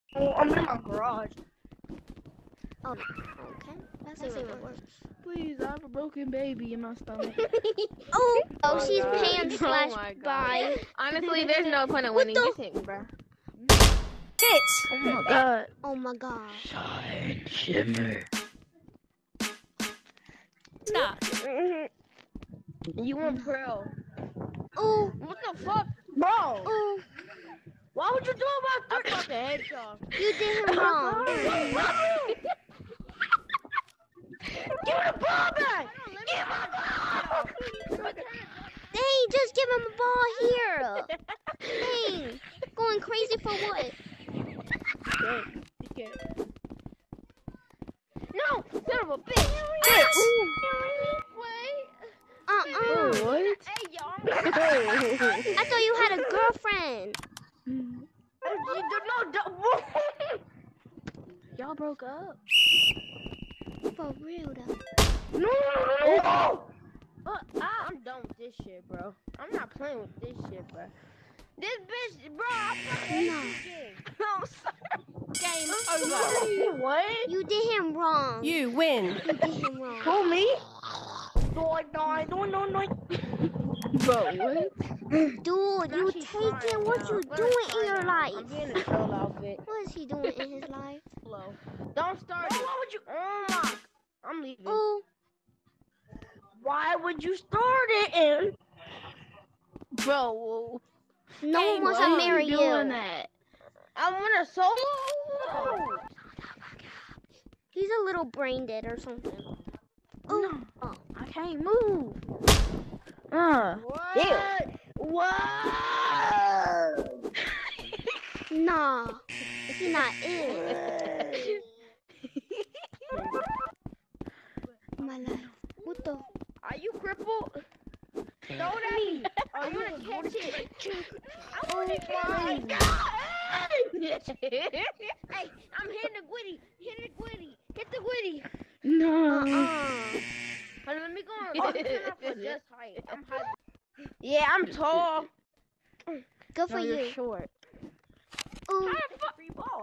Oh, I'm in my garage. Oh, okay. That's even worse. Please, I have a broken baby in my stomach. Oh, she's God. pan Oh slash my God. by. Honestly, there's no point in winning. Just hit me, bro. Hit! Oh my god. Oh my god. Shine, shimmer. Start. You want Pearl. Oh, What the fuck? Bro, oh. why would you do I about fucking hate y'all. You did him wrong. Give me the ball back! Give me the ball! Dang, just give him a ball here. Dang. Going crazy for what? No, son of a bitch. Hit! What? Hey, y'all. I thought you had a girlfriend. Y'all broke up? For real though. No! I'm done with this shit, bro. I'm not playing with this shit, bro. This bitch, bro, I fucking hate No. this game. I'm sorry. Game over. What? You did him wrong. You win. You did him wrong. Who, me? No. Bro, what? Dude, you she's taking crying what now. you Let her doing cry in your now. life? I'm getting a troll outfit. What is he doing in his life? Slow. Don't start it. Why would you? Oh my. I'm leaving. Oh, Why would you start it? And bro, no one wants why to are marry you doing you. that? I want a solo. He's a little brain dead or something. No, Oh. I can't move. What? Ew. What? Nah, he's not in my life. What the? Are you crippled? Throw it at me. I'm gonna catch it. I want to catch it. Hey, I'm hitting the gwitty. Hit the gwitty. Hit the gwitty. No. Hold on, let me go on. Turn off for just height. I'm high. Yeah, I'm tall. Good for No, you're you. short. Ooh, How the fuck free ball?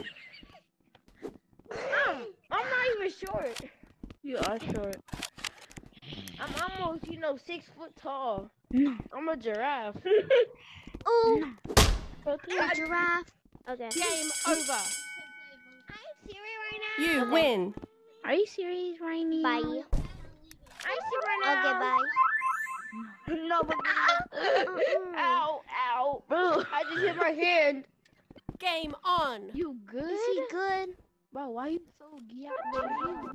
I'm not even short. You are short. I'm almost, 6 foot tall. No. I'm a giraffe. ooh, Go through. a giraffe. Okay. Game over. I'm serious right now. You win. Are you serious right now? Bye. I'm serious right now. Okay, bye. No, but ow, ow. I just hit my hand. Game on. You good? Is he good? Bro, why you so goddamn?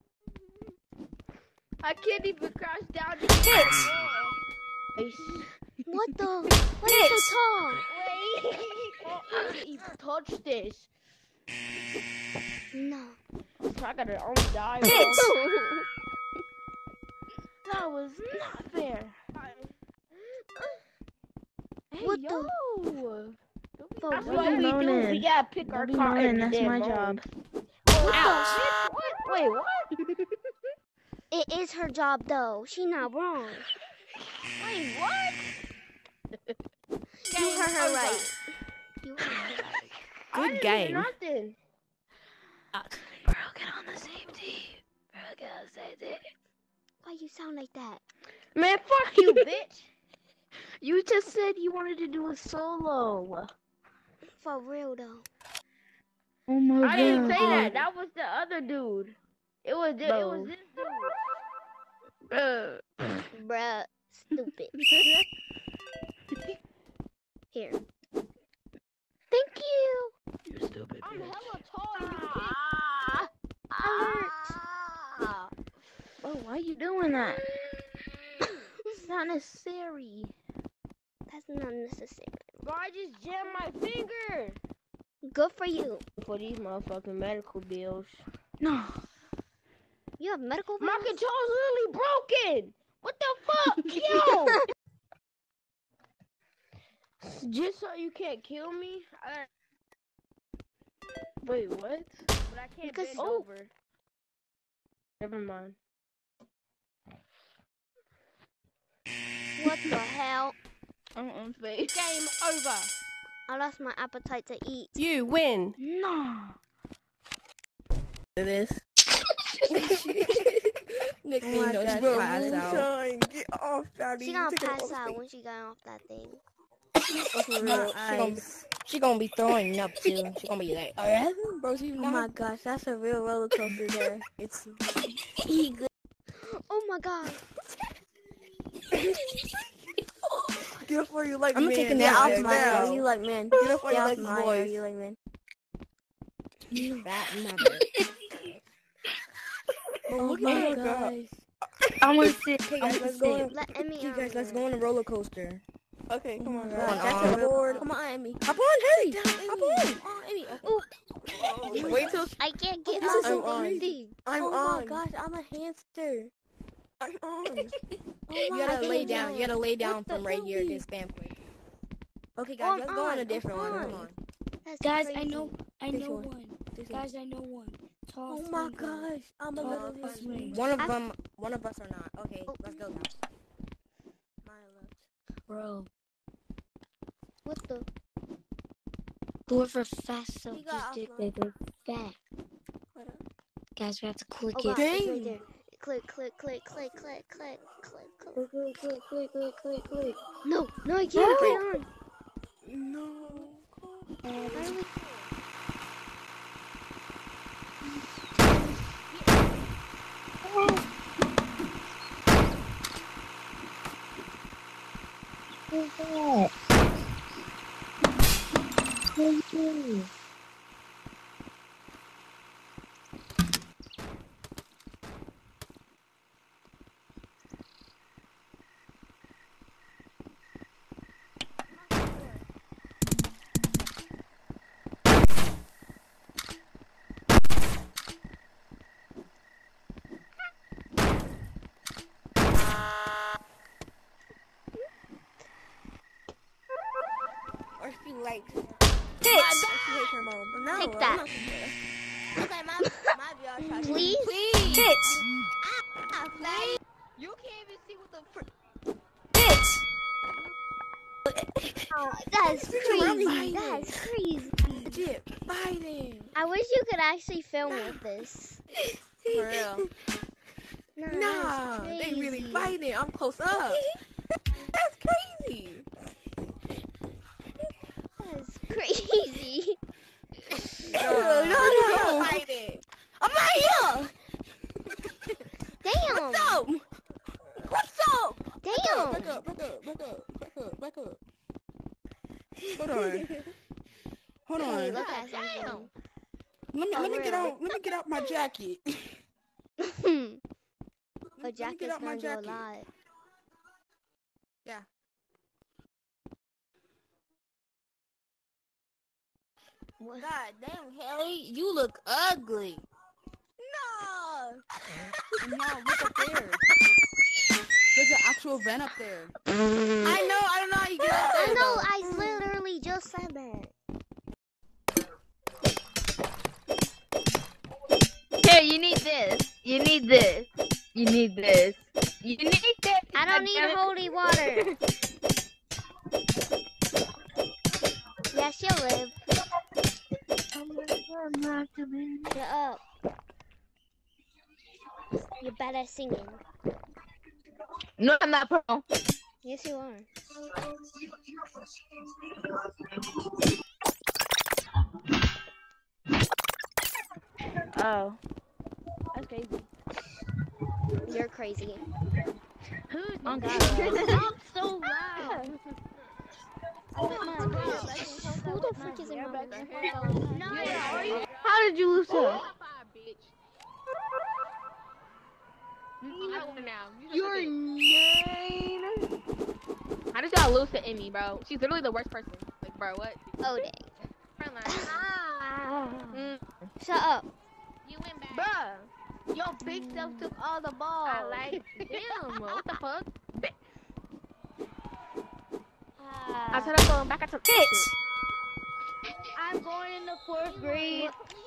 I can't even crash down. Hit! What the? What is so tall? Wait. I can't even touch this. No. I gotta only die. Bro. Hit! That was not fair. Hey, What yo. For That's real? what we do. moaning. We gotta pick our Don't be car moaning, every that's day my and moan. job. Ouch. What? Wait, what? It is her job though. She not wrong. Wait, what? You heard her right. You heard her right. I Good didn't game. hear nothing. Bro, get on the same team. Bro, get on the same team. Why you sound like that? Man, fuck you, bitch. You just said you wanted to do a solo. For real though. Oh my I didn't say that. That was the other dude. It was this dude. Bro. Bruh. Stupid. Here. Thank you. You're stupid. I'm hella tall. You Alert. Bro, why you doing that? It's not necessary. That's not necessary. Bro, I just jammed my finger. Good for you. For these motherfucking medical bills. No. You have medical My bills? control's literally broken. What the fuck? Yo. Just so you can't kill me, Wait, what? but I can't Because- bend oh. over. Never mind. What the hell? I'm on face. Game over. I lost my appetite to eat. You win. No. It is. Next thing you know, she's bro, passed out. Moonshine, get off, daddy. She gonna pass out when she got off that thing. She gonna be throwing up too. She gonna be like, alright, bro. She's Oh my gosh, that's a real roller coaster there. It's Oh my god. get up where you like I'm man. taking Get that off as my well. hair. You like man. Get up where Get you off like my hair. boys. You like man. That number. Oh my gosh. I want to sit. Hey guys, let's go. Let Emmy Hey out. guys, let's go on a roller coaster. Okay, come on, Come guys. on, That's on. a board. Come on, Emmy. Hop on, hurry. Hop on. Emmy. Ooh, Wait till I can't get This is off so the on. thing. I'm Oh on. my gosh, I'm a hamster. I'm on. You gotta lay down. You gotta lay down from right here. Get spam quick. Okay, guys, Oh, let's I'm go on on, a different I'm one. on. Come on. That's Guys, crazy. I know This one. one. This one. Guys, I know one. Tall Oh my swing. gosh. I'm a Tall little swing. One of us are not. Okay, Oh. let's go now. My love. Bro. What the? Whoever fast so He got just offline. they're fat. What up? Guys, we have to click Oh it. god, it's right there. Click, click, click, click, click, click, click, click. Click, click, click, click, click, click. No, no, I can't get on. No. How do we- Or she likes. Hit. She hates her mom. No, Take I'm that. not- Okay, my VR shot. Please? Please. Hit. You can't even see what the Hit. That's crazy. fighting. That's crazy. legit fighting. I wish you could actually film with this. For real. Nah, that's they really crazy. fighting. I'm close up. That's crazy. That's crazy. No. Fighting. I'm not here. Damn. What's up? What's up? Damn. Back up. Hold on. Hold Hey, on. look at something. Let me get out my jacket. A Let me get jacket's out my gonna go jacket. live. Yeah. What? God damn, Haley, you look ugly. No. No, look up there. There's an actual vent up there. I know. I don't know how you get out I there. know, I literally just said that. Here, you need this. You need this. You need this. You need this. I don't need holy water. Yeah, she'll live. Shut up. You're bad at singing. No, I'm not pro. Yes, you are. Oh. That's crazy. You're crazy. Who's Oh, God. I'm so loud. Who the frick is in my room? How did you lose her? You're mean. How did y'all lose to Emmy, bro? She's literally the worst person. Like, bro, what? Oh, dang. Mm. Shut up. You went back. Bruh, your big self took all the balls. I like damn, what the fuck? I said I'm going back. I took Hit. I'm going in the 4th grade.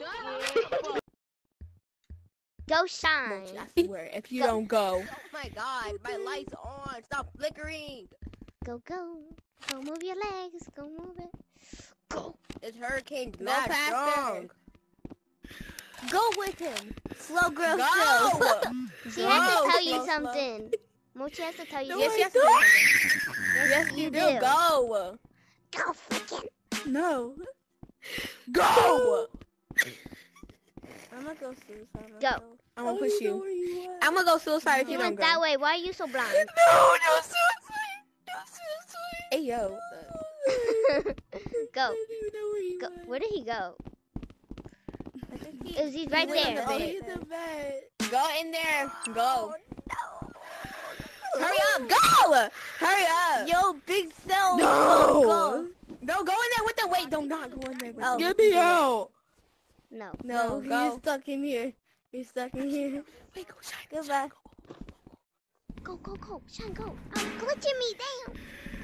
Go shine. I swear, if you don't go. Oh my god, my light's on. Stop flickering. Go, go. Go move your legs. Go move it. Go. It's Hurricane Go mad faster. strong. Go with him. Slow girl Go! slow. She has to Go, tell you slow, slow. something. Mochi has to tell you Yes, something. yes, you do. Go. Go freaking. No. Go. I'm gonna go suicide. Go. I'm gonna push you. I'm gonna go suicide if You you don't went go. that way. Why are you so blind? No suicide. No suicide. Hey, yo. Go. Go. Where did he go? He's right there. Go in there. Go. Hurry up. Go. Hurry up. Yo, big cell. No. No, go in there with the weight. Don't not go in there. With Oh. Get me out. No. No, go. he's stuck in here. He's stuck in here. Wait, go shine. Goodbye. Go, go, go. Shine, go. Glitching me down.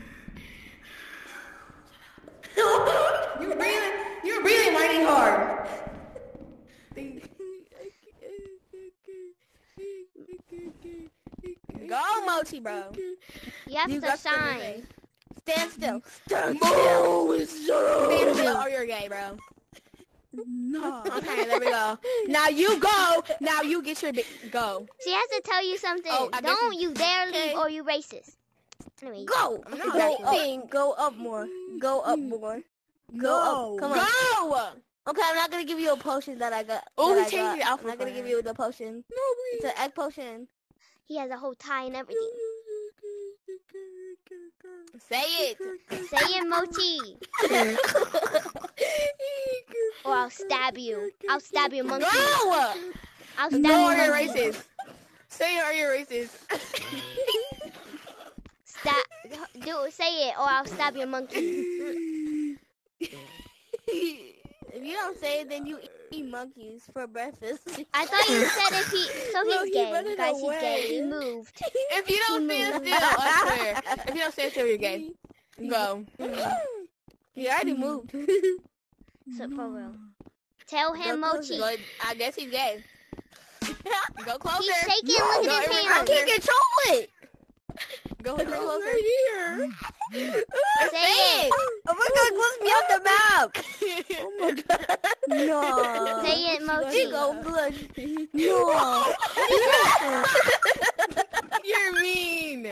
You're really mighty hard. Go, Mochi, bro. You have You to got shine. Stand still. Stand still or you're gay, bro. No. Okay, there we go. Now you go. Now you get your go. She has to tell you something. Oh, I guess Don't you dare leave okay. or you racist. Anyway. Go. I'm not Go exactly. up. Go up more. Go up more. Go up. Come on. Go. Okay, I'm not gonna give you a potion that I got. Oh, that he I changed got. it out I'm not for gonna give fire. you the potion. No, It's an egg potion. He has a whole tie and everything. Say it. Say it, Mochi. Or I'll stab you. I'll stab you, monkey. Go. I'll stab No, or you, you're monkey. racist. Say it or you're racist. Say it, or I'll stab your monkey. If you don't say it, then you eat monkeys for breakfast. I thought you said if he. So Bro, he's he gay, running guys. He's gay. He away. moved. If you don't stand still, I swear. If you don't stand still, you're gay. Go. He already moved. So for real. Tell him, Mochi. Go, I guess he's gay. Go closer. He's shaking. Look Go at his even hands. closer. control it. Go even closer. Here. Say it. Oh my god, close me off the map. Oh my god. No. Say it, Mochi. He go blush. No. You're mean.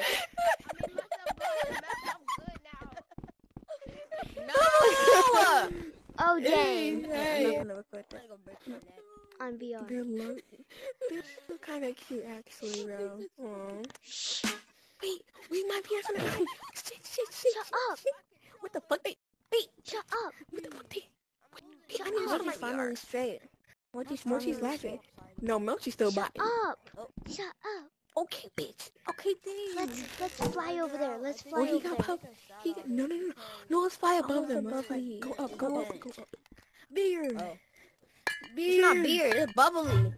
No. Oh, dang. Hey. I'm not gonna record that. On VR. They're kind of cute, actually, bro. Aww. Wait, we might be on something. Shit. Shut up. What the fuck? Wait, Shut up. what the fuck? Shut I need to up. go to my Finally VR. straight. Mochi's laughing. No, Mochi's still Shut biting. up. Shut up. Okay, bitch. Okay, then. Let's fly over there. Let's Oh, fly he over got there. pup. No. No, let's fly above them. above Let's fly. me. Go up. Go up. Beer. Oh. It's not beer, it's bubbly.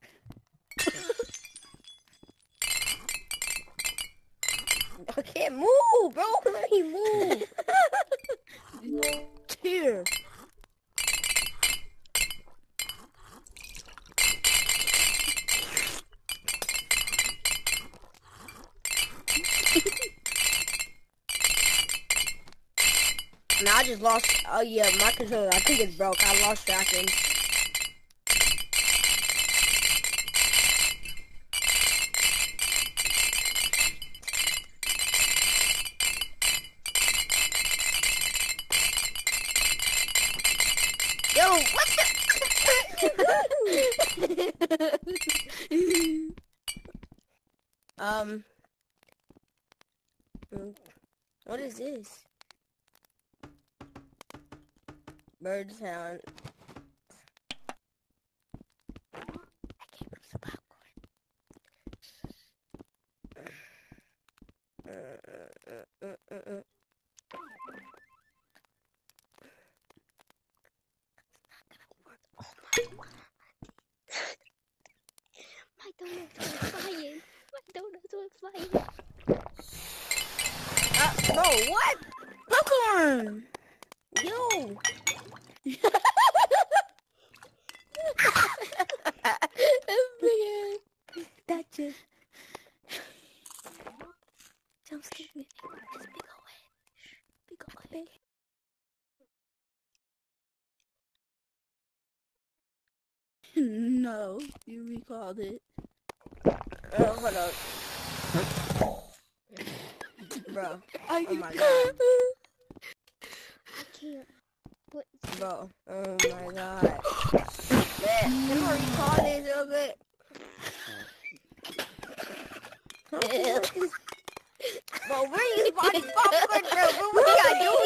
I can't move, bro. Let me move. Here. Now I just lost. Oh yeah, my controller. I think it's broke. I lost tracking. Yo, what the? What is this? Bird sound. I can't move the popcorn. My donuts were flying. My donuts were flying. Bro, what? Popcorn. Yo. That just jump scared me. Just be go away. Be go away. No, you recalled it. Hold up. Bro. Oh my God. I can't. What? Bro. Oh my God. Man, can I recall this real quick? Bro, where is my popcorn, bro? What we gotta do?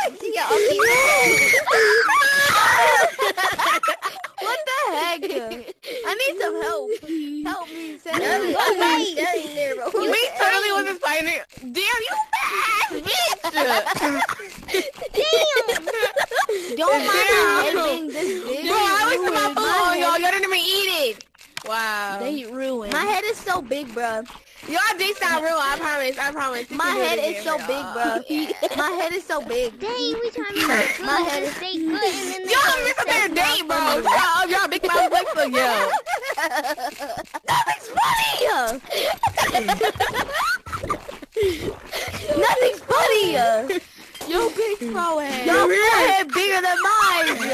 What the heck? I need some help. Help me, Sam. I'm staring there, bro. We totally wasn't fighting. Damn, you fast, bitch! Don't mind my head being this big. Bro, I was my phone, y'all. Y'all didn't even eat it. Wow. They ruined. My head is so big, bro. Y'all dicks not real. I promise. I promise. You My can do head it is so again, big, bro. My head is so big. Dang, we trying to make good. My head is- stay good, and then they Y'all gonna miss a say better date, bro. Y'all big mouth like for yo. Nothing's funny. Nothing's funny. Yo, big forehead. Your forehead bigger than mine.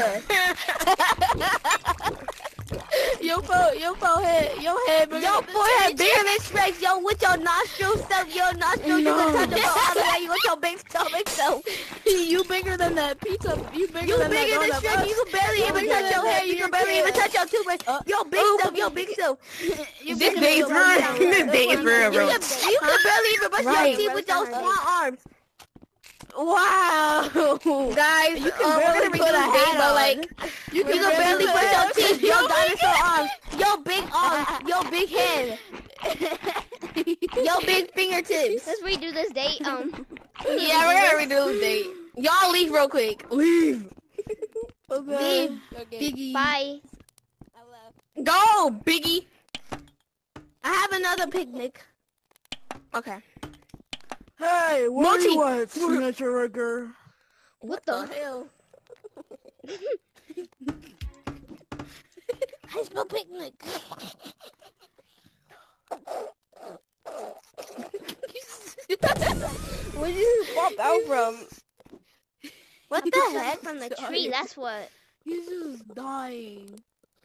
Your forehead. Your head. Your forehead bigger than Shrek's. Yo, with your nostrils stuff, your nostrils, you can touch them all the way. You with your big stomach, so. You bigger than that pizza. You bigger You than bigger than that Shrek. You can barely even touch your hair. You can barely even touch your toothbrush. Yo, big stuff. Yo, big stuff. This date's real. This date is real, bro. You can barely even brush your teeth with your small arms. Wow. Guys, You can we're barely gonna put redo a this date, hat but on. like, You can barely brush your teeth. Your dinosaur arms. Your big arms. Your big hand. Your big fingertips. Let's redo this date. yeah, we're gonna redo this date. Y'all leave real quick. Leave. Leave. Biggie. Bye. Go, Biggie. I have another picnic. Okay. Hey, what do you want, signature worker? What the? hell? I spell picnic. Where did you pop out from? What the heck? From the tree. That's what. He's just dying.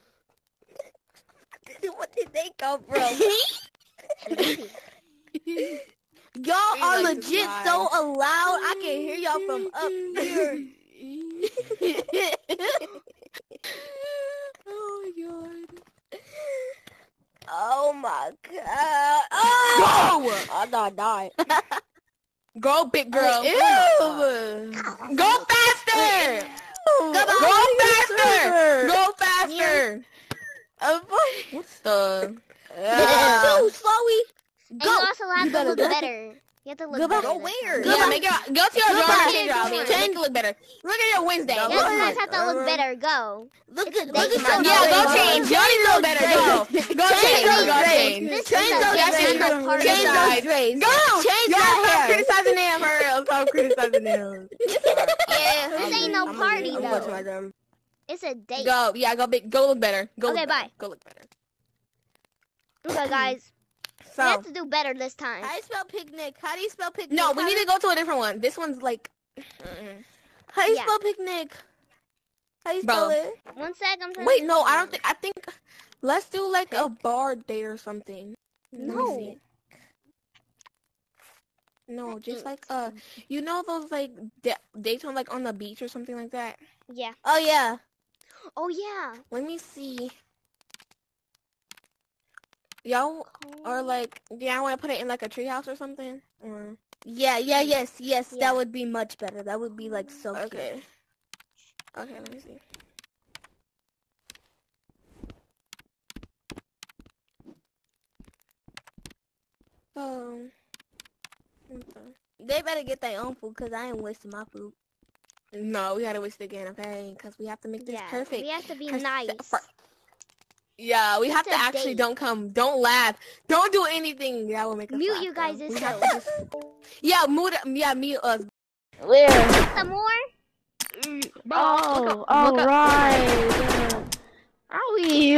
What did they come from? Y'all are like to legit fly. so loud. I can hear y'all from up here. Oh my god. Oh my god. Oh! Go. I thought I died. Go, big girl. Ew. Go faster. Come Go on. faster. Go faster. What's the? Too slowy. And you also have to look better. You have to look better. Go this where? time. Yeah, make it. Go to your Goodbye. jar. Change your outfit. Make it look better. Look at your Wednesday. You guys have to look better. Go. Look It's a at date your night. Yeah, go face. change. Y'all need to look better. Go. Go change. Go change. This Change is a those date dreads. night party. Change those dreads. Go. Change Y'all that stop hair. criticizing them. Hurry up. Stop criticizing them. Yeah. This ain't no party I'm watching though. my drum. It's a date. Go. Yeah, go big. Go look better. Go. Okay, look bye. better. Go look better. Okay, guys. We So, have to do better this time. how do you spell picnic? How do you spell picnic? No, we need to go to a different one. This one's like. How do you Yeah. spell picnic? How do you Bro. spell it? 1 sec. I'm trying Wait, to no, I don't think. I think. Let's do like a bar date or something. Let me No. see. No, just like you know those like dates on like on the beach or something like that. Yeah. Oh yeah. Oh yeah. Let me see. Y'all or like, yeah, I want to put it in like a treehouse or something. Or Yes. Yeah. That would be much better. That would be like so cute. okay, okay, let me see. Okay. They better get their own food because I ain't wasting my food. No, we gotta waste it again, okay? Because we have to make this Yeah. perfect. We have to be 'Cause nice. Yeah, we have It's to a actually date. don't come, don't laugh, don't do anything that will make us Mute laugh, you guys though. We yourself. have to just- yeah, mute us. Some more? Bro, Oh, look up. alright. Are we?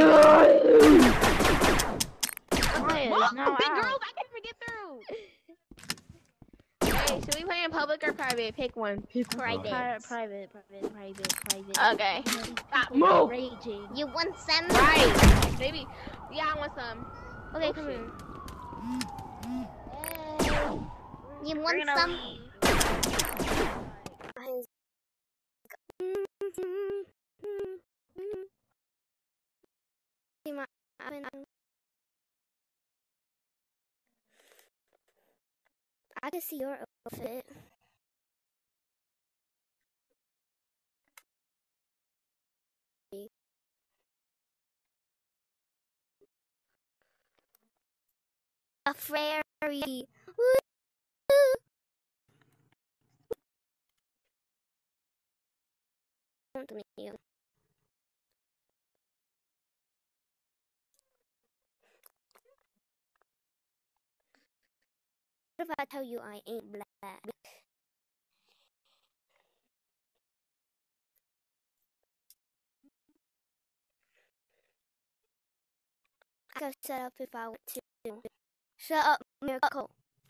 Why is Whoa, now big out? girls, I can't even get through. Hey, should we play in public Public or private? Pick one. Private. Private. Okay. Stop. Move. Raging. You want some? Right. Maybe. Yeah, I want some. Okay, Oh, come shit. here. You want some? I can see your outfit. A fairy. Woo! What if I tell you I ain't black? I could set up if I want to. Shut up, Miracle.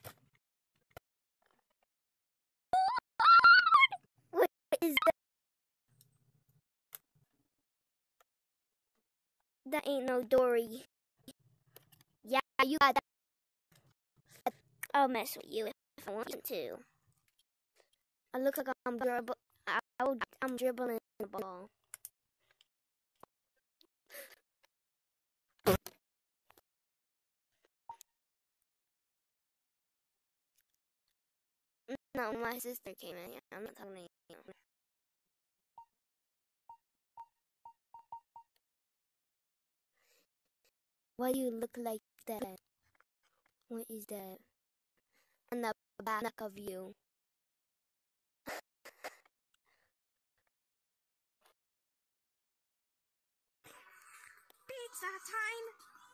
What is that? That ain't no Dory. Yeah, you got that. I'll mess with you if I want to. I look like I'm I'm dribbling the ball. No, my sister came in here. I'm not talking to you. Why do you look like that? What is that? On the back of you. Pizza time.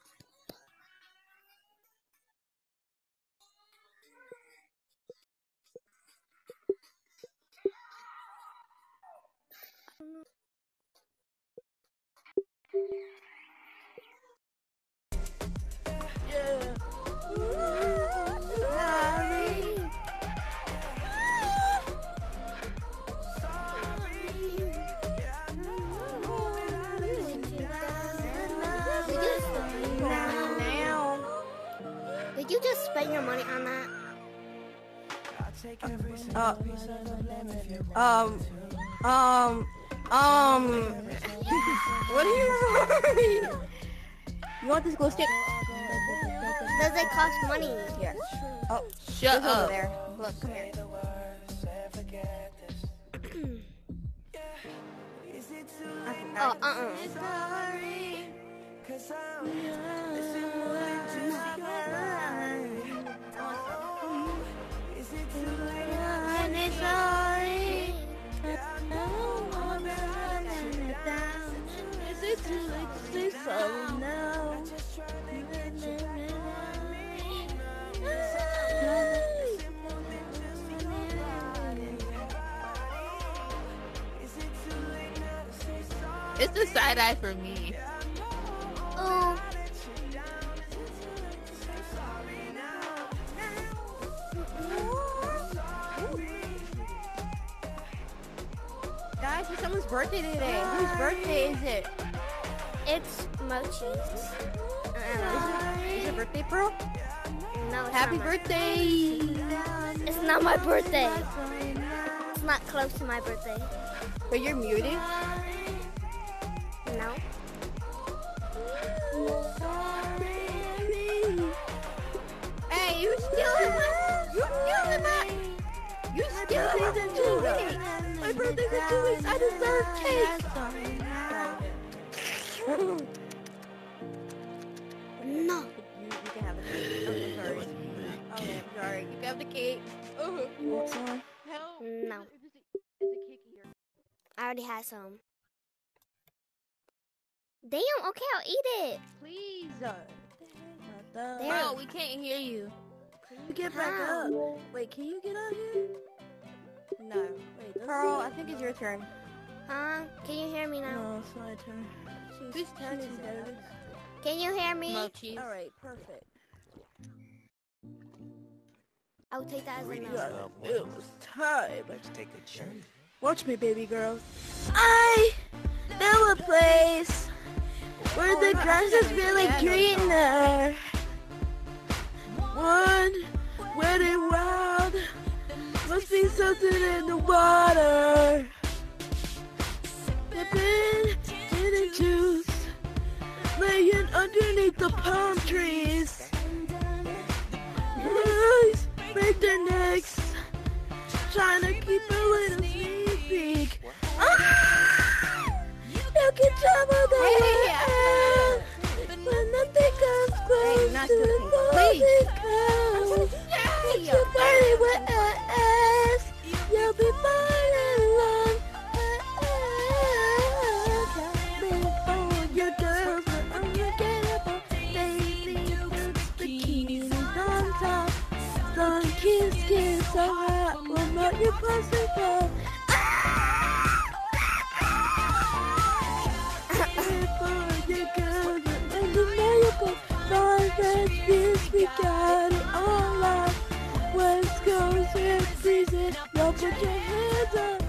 Did you just spend your money on that? What are you? You want this glow stick? Does it cost money? Here. Oh, Shut over up. there. Look, come here. It's the side eye for me. Oh. Guys, it's someone's birthday today. Whose birthday is it? It's Mochi's. Is it birthday, Pearl? No, it's Happy not my- birthday! It's not my birthday. It's not close to my birthday. But you're muted. No. Hey, you stealing my... You stealing my... You stealing my 2 weeks. My birthday's in 2 weeks. I deserve cake. No. You can have the cake. I'm sorry. Okay, I'm sorry. You can have the cake. Help. No. There's a cake here. I already had some. Damn, okay, I'll eat it. Please. There. Bro, we can't hear you. Can you get back How? up? Wait, can you get out here? No. Wait, Pearl, I think it's your turn. Huh? Can you hear me now? No, it's my turn. Whose turn is it? Can you hear me? Mochi. Alright, perfect. I'll take that as a no. It was time. Let's take a journey. Watch me, baby girl. I know a place where the grass is really greener. One wet and wild. Must be something in the water. Dipping in the juice. Laying underneath the palm trees. Boys break their necks. Trying to keep a little sneak peek. You can travel the world, but nothing comes close to the golden coast. If you party with us, you'll be fine and long. Live for your girls, but unforgettable. Baby, bikinis on top. Sun kiss, kiss so hot, will melt your possible. Yes, we got it all out. West Coast, we're freezing. Y'all put your hands up.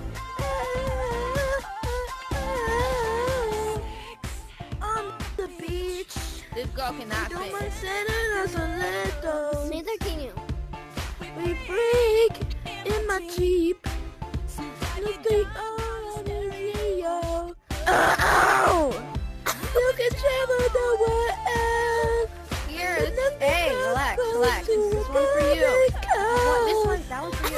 On the beach. This girl cannot Don't sing. mind sending us a little. Neither can you. We freak in my Jeep. Nothing on is yo. Oh! You can travel the world. Here, hey, relax, relax. This is one for you. This one, that one's for you.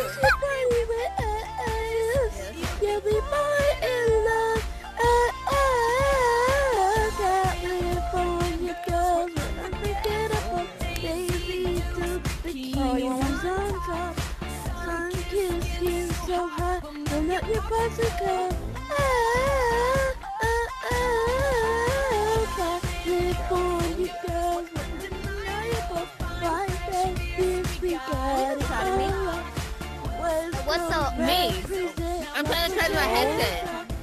You'll be more in love. California girls are unforgettable. Baby, to bikinis on top. Sun kiss, kiss so hot. Don't let your pussy go. California girls are undeniable. Why best if we got it all. What's up? Me. I'm trying to charge my headset.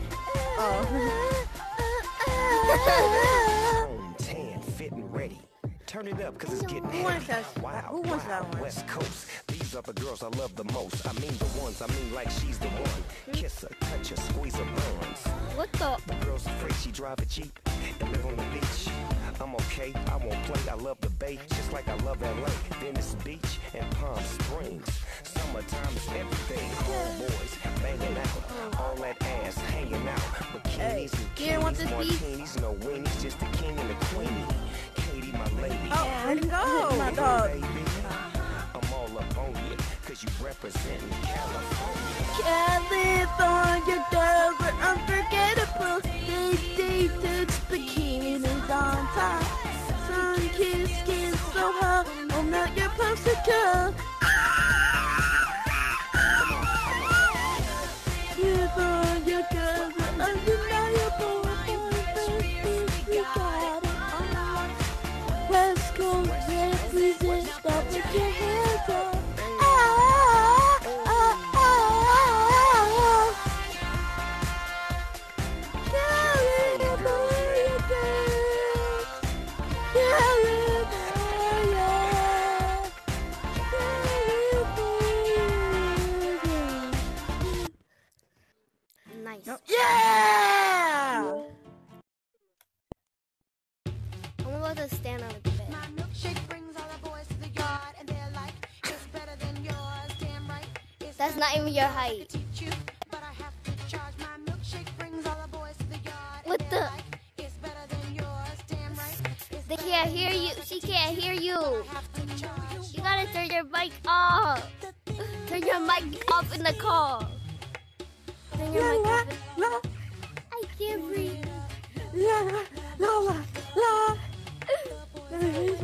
Home, tan, fit and ready. Turn it up, cause it's getting Who wants heavy. that? Wow, Who wants that one? West Coast. These are the girls I love the most. I mean the ones, I mean like she's the one. Kiss her, touch her, squeeze her buns. What the? The girl's afraid she drive a Jeep and live on the beach. I'm okay, I won't play, I love the bay, just like I love LA. Venice Beach and Palm Springs. Summertime is everything. Homeboys banging out, all that ass hanging out. Bikinis and you don't want this beef? martinis, no weenies, just the king and the queenie. Katie, my lady. Oh, where'd it go? My dog. Baby, I'm all up on you, cause you representing California. California girls are unforgettable. They touch bikinis on top. Sun kiss, kiss so hot. Oh, melt your popsicle. California girls are undeniable. We got it all. West Coast, represent. Stop with your hands up. Nice. Yeah! I'm about to stand on the bed. My milkshake brings all the boys to the yard, and they're like, it's better than yours, damn right. It's That's not even your height. to teach you, but I have to charge. My milkshake brings all the boys to the yard, What and they're the? like, it's better than yours, damn right. It's They better can't than hear you. yours, She can't hear you. I have to charge. You gotta turn your mic off. Turn your mic off in the car. Turn your mic off. I can't breathe. It's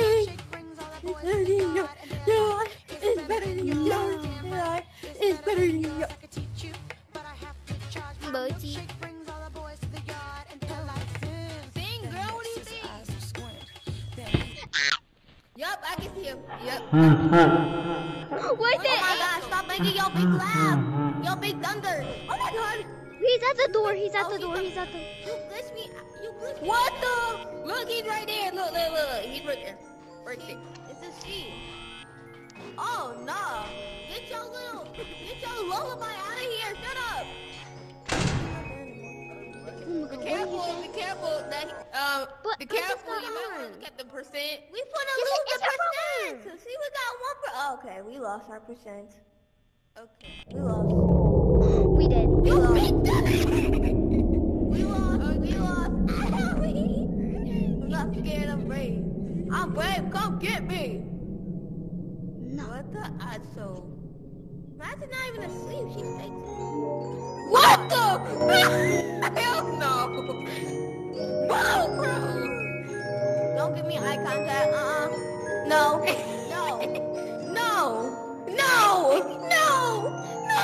better than yours. It's better than yours. Mochi. Sing, girl, what do you think? Yup, I can see him. Yup. What's Oh my God! Stop making your big laugh. Your big thunder. Oh my God! He's at the door. He's at the door. He's at the. You glitched me. You glitched me. What the? Look, he's right there. Look, look, look. He's right there. Right there. It's a she. Oh no! Get your lullaby out of here! Shut up! Be careful. That be careful. You might want to look at the percent. We wanna lose the percent. See, we got 1%. Okay, we lost our percent. Okay. We lost. We did. You beat them. We lost. I'm not scared. I'm brave. I'm brave. Come get me. No. What the asshole? Imagine not even asleep. She faked it. What the? Hell no. Whoa, bro. Don't give me eye contact. No. No. No. No. No. No.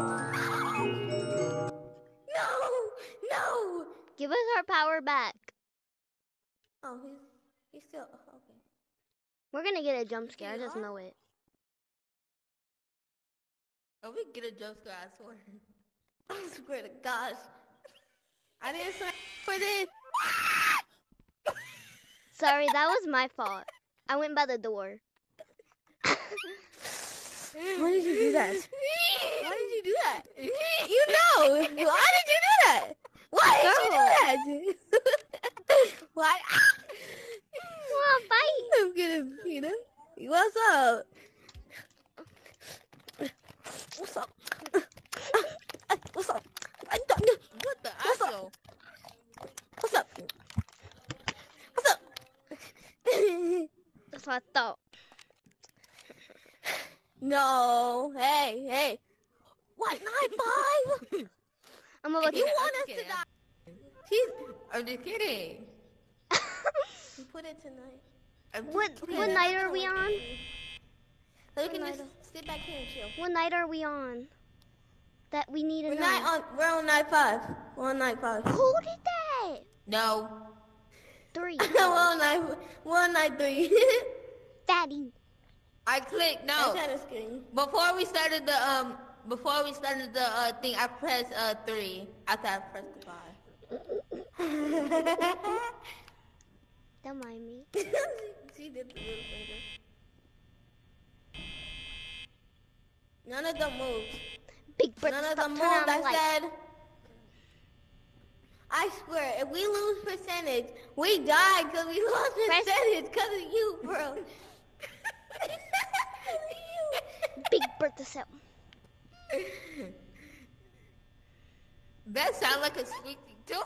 No. No. Give us our power back. Oh, he's still okay. We're gonna get a jump scare. I just know it. Oh, we get a jump scare, I swear. I swear to gosh. I didn't sign for this. Sorry, that was my fault. I went by the door. Why did you do that? Why did you do that? You know. Why did you do that? Why did you do that? Why? Come on, fight. I'm gonna beat him. What's up? What's up? What's up? What the asshole? What's up? What's up? That's what I thought. No. Hey. What? 9-5? I'm gonna look You at want us to die? I'm just kidding. We put it tonight. What night are we on? So we can just sit back here and chill. What night are we on? That we need to know. We're on night 5. We're on night 5. Who did that? No. 3. we're on night 3. Fatty. I clicked no. That's kind of scary. Before we started the thing, I pressed 3 after I pressed goodbye. Don't mind me. She did the little finger. None of them moved. Big bird, None of stop them turning moved. on I the light. said, I swear, if we lose percentage, we die because we lost percentage because of you, bro. Big bird to sell. That sounds like a squeaky toy.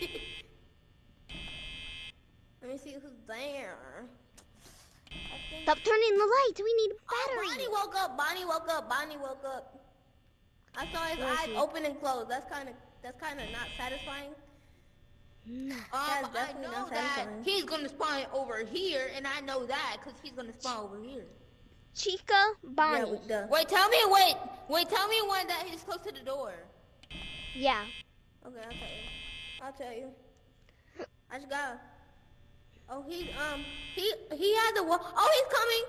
Let me see who's there. Stop turning the lights. We need battery. Bonnie woke up. Bonnie woke up. I saw his eyes open and close. That's kind of not satisfying. No. I definitely know not that satisfying. he's gonna spawn over here, and I know that because he's gonna spawn over here. Chica, Bonnie. Wait, tell me when that he's close to the door. Yeah. Okay, I'll tell you. I just got. Oh, he had the wall. Oh, he's coming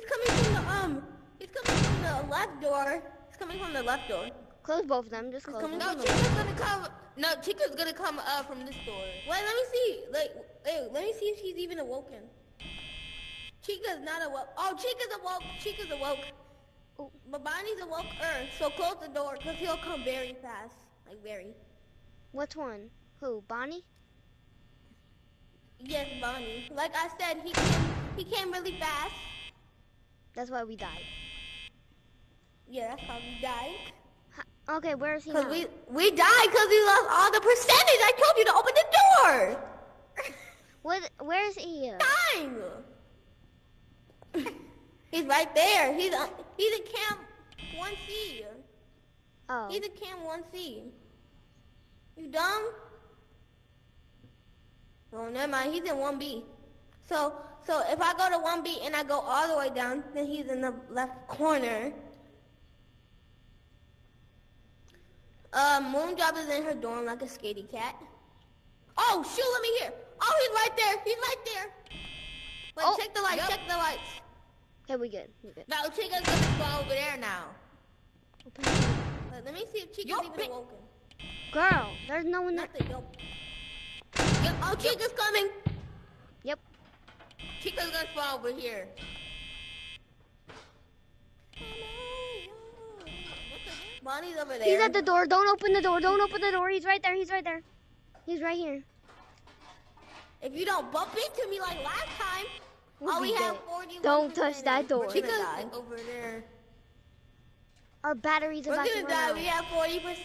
from the left door. He's coming from the left door. Close both of them. Just close them. No, Chica's gonna come. No, Chica's gonna come from this door. Wait, let me see. Let me see if she's even awoken. Chica's not awoke. Oh, Chica's awoke. Oh. But Bonnie's awoke. So close the door, cause he'll come very fast. Like very. Which one? Who? Bonnie? Yes, Bonnie. Like I said, he came really fast. That's why we died. Yeah, that's how we died. Okay, where is he Cause now? we died because we lost all the percentage. I told you to open the door. Where is he? Time. He's right there. He's in camp 1C. Oh. He's in camp 1C. You dumb? Oh, never mind. He's in 1B. So if I go to 1B and I go all the way down, then he's in the left corner. Moondrop is in her dorm like a scaredy cat. Oh, shoot, let me hear. Oh, he's right there. Wait, Oh, check the lights, check the lights. Okay, we good. No, Chica's gonna spawn over there now. Wait, let me see if Chica's even awoken. Girl, there's no one there. Nothing, yo. Oh, Chica's coming. Yep. Chica's gonna spawn over here. Bonnie's over there. He's at the door. Don't open the door. Don't open the door. He's right there. He's right there. He's right here. If you don't bump into me like last time, We'll all be we have dead. 41%. Don't touch that door. We're gonna die over there. Our battery's We're about gonna to die. run We out. have 40%.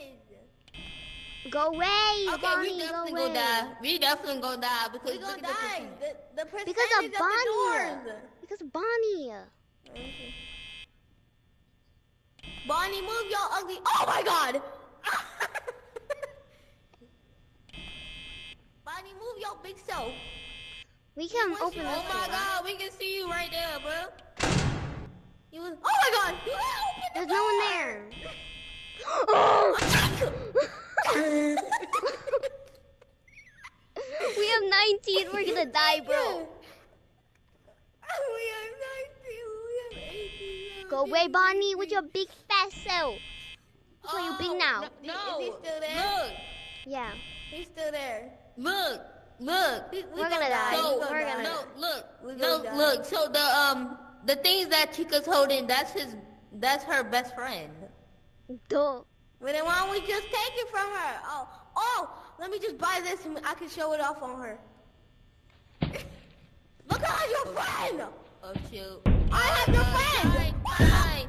Go away, Okay, Bonnie. we Go definitely away. gonna die. We definitely gonna die because we gonna die. The percentage Because of the Bonnie. doors. Because of Bonnie. Bonnie, move your ugly. Oh my God. Bonnie, move your big self. We can open Oh this my door. God, we can see you right there, bro. You was. Oh my God. You opened There's the no one door. there. Oh! We have 19. We're gonna die, bro. We have 19. We have 18. Go away, Bonnie, with your big fat self. Look how you big now. No. Is he still there? Look. Yeah. He's still there. Look. Look. We're gonna die. So, We're gonna no, die. look. Look. So the things that Chica's holding, that's her best friend. Duh. Well, then why don't we just take it from her? Oh, let me just buy this and I can show it off on her. Look at your friend! Oh, shoot. I have your friend! Bye.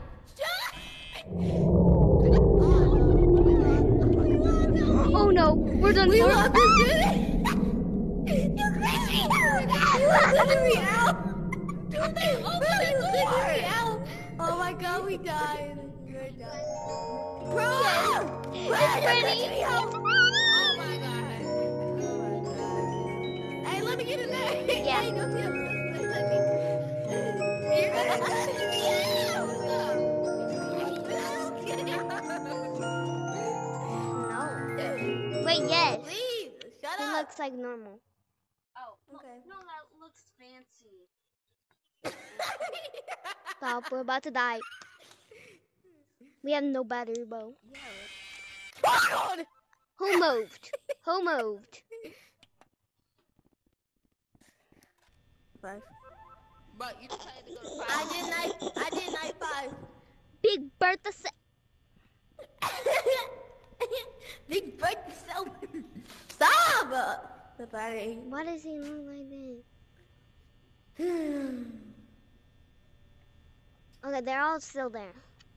Oh no, we're done We for. love this dude! You're crazy! You let me out! Dude, they opened the door! Oh my God, we died. We're done. Bro! It's ready. Oh my God. Oh my God. Hey, let me get in there. Yeah. Hey, go to let me. You're No. Wait, yes. Please, shut He up. looks like normal. Oh, Okay. no, that looks fancy. Stop, we're about to die. We have no battery, bro. Oh God! Who moved? Who moved? Five. But you decided to go to 5. I did night 5. Big Bertha Big break yourself. Stop! The battery. Why does he look like this? Okay, they're all still there.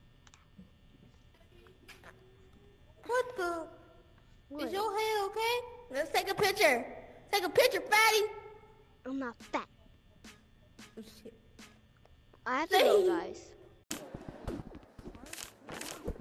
What the? What? Is your hair okay? Let's take a picture. Take a picture, fatty. I'm not fat. Oh, shit. I have to go, guys.